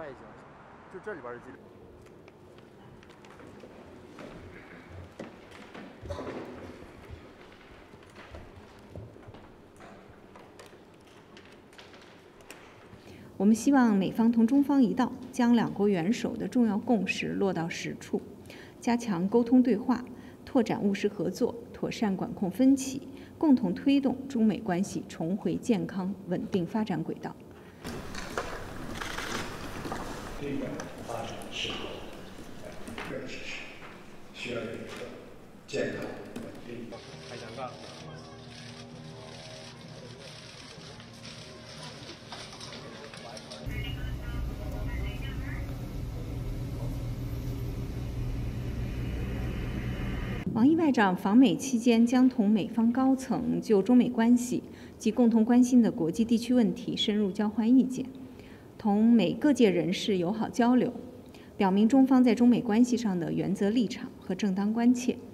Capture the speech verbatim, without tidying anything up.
外景，就这里边的记录。 我们希望美方同中方一道，将两国元首的重要共识落到实处，加强沟通对话，拓展务实合作，妥善管控分歧，共同推动中美关系重回健康稳定发展轨道。 这个发展是个事实，需要有一个健康稳定。 太尴尬了。 王毅外长访美期间，将同美方高层就中美关系及共同关心的国际地区问题深入交换意见，同美各界人士友好交流，表明中方在中美关系上的原则立场和正当关切。